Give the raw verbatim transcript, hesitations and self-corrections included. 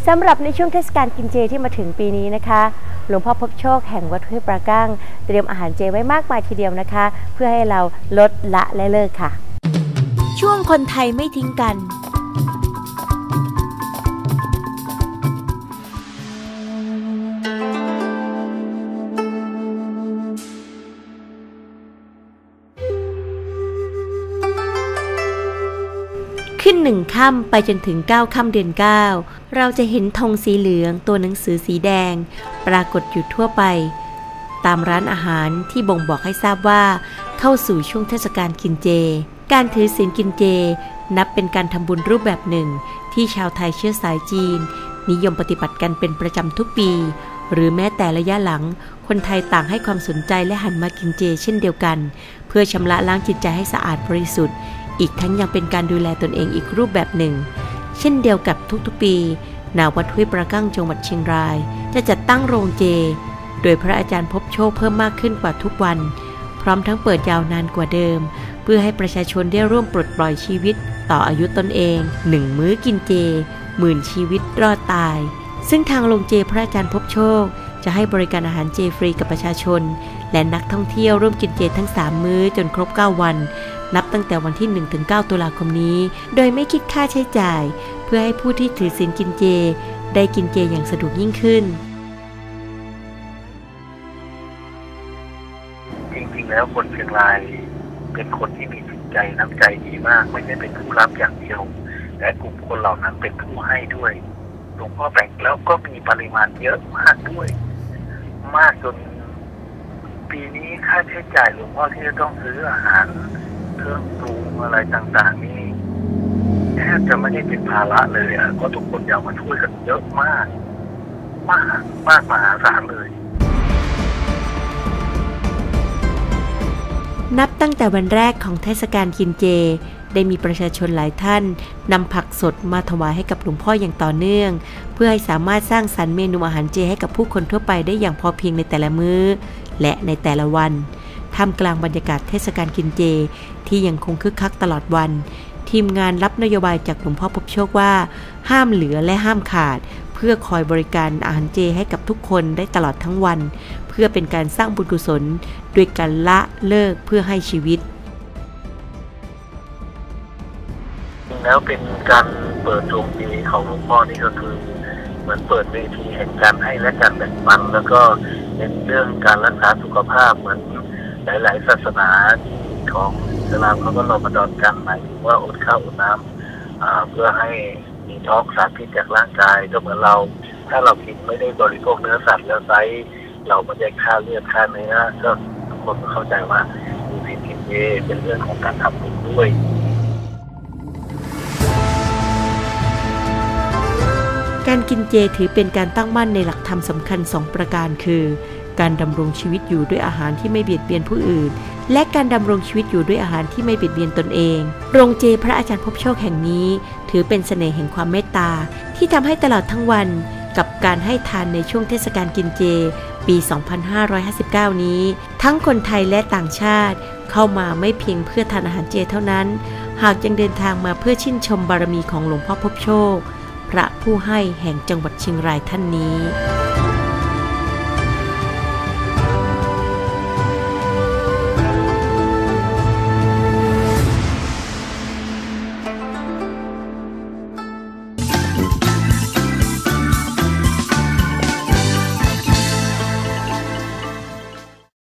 สำหรับในช่วงเทศกาลกินเจที่มาถึงปีนี้นะคะหลวงพ่อพบโชคแห่งวัดห้วยปรากั้งเตรียมอาหารเจไว้มากมายทีเดียวนะคะเพื่อให้เราลดละและเลิกค่ะช่วงคนไทยไม่ทิ้งกันขึ้นหนึ่งค่ำไปจนถึงเก้าค่ำเดือนเก้าเราจะเห็นธงสีเหลืองตัวหนังสือสีแดงปรากฏอยู่ทั่วไปตามร้านอาหารที่บ่งบอกให้ทราบว่าเข้าสู่ช่วงเทศกาลกินเจการถือศีลกินเจนับเป็นการทำบุญรูปแบบหนึ่งที่ชาวไทยเชื้อสายจีนนิยมปฏิบัติกันเป็นประจำทุกปีหรือแม้แต่ระยะหลังคนไทยต่างให้ความสนใจและหันมากินเจเช่นเดียวกันเพื่อชำระล้างจิตใจให้สะอาดบริสุทธิ์อีกทั้งยังเป็นการดูแลตนเองอีกรูปแบบหนึ่งเช่นเดียวกับทุกๆปีณวัดห้วยปรากั้งจังหวัดเชียงรายจะจัดตั้งโรงเจโดยพระอาจารย์พบโชคเพิ่มมากขึ้นกว่าทุกวันพร้อมทั้งเปิดยาวนานกว่าเดิมเพื่อให้ประชาชนได้ร่วมปลดปล่อยชีวิตต่ออายุตนเองหนึ่งมื้อกินเจหมื่นชีวิตรอดตายซึ่งทางโรงเจพระอาจารย์พบโชคจะให้บริการอาหารเจฟรีกับประชาชนและนักท่องเที่ยวร่วมกินเจทั้งสามมื้อจนครบเก้าวันนับตั้งแต่วันที่หนึ่งถึงเก้าตุลาคมนี้โดยไม่คิดค่าใช้จ่ายเพื่อให้ผู้ที่ถือศีลกินเจได้กินเจอย่างสะดวกยิ่งขึ้นจริงๆแล้วคนเชียงรายเป็นคนที่มีจิตใจน้ำใจดีมากไม่ใช่เป็นผู้รับอย่างเดียวแต่กลุ่มคนเหล่านั้นเป็นผู้ให้ด้วยหลวงพ่อแบ่งแล้วก็มีปริมาณเยอะมากด้วยมากจนปีนี้ค่าใช้จ่ายหลวงพ่อที่จะต้องซื้ออาหารเครื่องปรุงอะไรต่างๆนี่แทบจะไม่ได้เป็นภาระเลยอ่ะก็ทุกคนอยากมาช่วยกันเยอะมากมากมากมหาศาลเลยนับตั้งแต่วันแรกของเทศกาลกินเจได้มีประชาชนหลายท่านนำผักสดมาถวายให้กับหลวงพ่ออย่างต่อเนื่องเพื่อให้สามารถสร้างสรรค์เมนูอาหารเจให้กับผู้คนทั่วไปได้อย่างพอเพียงในแต่ละมื้อและในแต่ละวันท่ามกลางบรรยากาศเทศกาลกินเจที่ยังคงคึกคักตลอดวันทีมงานรับนโยบายจากหลวงพ่อพบโชคว่าห้ามเหลือและห้ามขาดเพื่อคอยบริการอาหารเจให้กับทุกคนได้ตลอดทั้งวันเพื่อเป็นการสร้างบุญกุศลด้วยการละเลิกเพื่อให้ชีวิตแล้วเป็นการเปิดโรงเจของหลวงพ่อนี่ก็คือเหมือนเปิดเวทีแห่งการให้และการแบ่งปันแล้วก็เป็นเรื่องการรักษาสุขภาพเหมือนหลายๆศาสนาของอิสลามเขาก็รอมาดอนกันหมายถึงว่าอดข้าวอดน้ำเพื่อให้มีท้องสารพิษจากร่างกายก็เหมือนเราถ้าเรากินไม่ได้บริโภคเนื้อสัตว์แล้วไซเราไม่ได้ค่าเลือดค่าเนื้อก็ทุกคนเข้าใจว่าดูสิกินเจเป็นเรื่องของการทำบุญด้วยการกินเจถือเป็นการตั้งมั่นในหลักธรรมสำคัญสองประการคือการดำรงชีวิตอยู่ด้วยอาหารที่ไม่เบียดเบียนผู้อื่นและการดำรงชีวิตอยู่ด้วยอาหารที่ไม่เบียดเบียนตนเองโรงเจพระอาจารย์พบโชคแห่งนี้ถือเป็นเสน่ห์แห่งความเมตตาที่ทำให้ตลอดทั้งวันกับการให้ทานในช่วงเทศกาลกินเจปี สองพันห้าร้อยห้าสิบเก้า นี้ทั้งคนไทยและต่างชาติเข้ามาไม่เพียงเพื่อทานอาหารเจเท่านั้นหากยังเดินทางมาเพื่อชื่นชมบารมีของหลวงพ่อพบโชคพระผู้ให้แห่งจังหวัดเชียงรายท่านนี้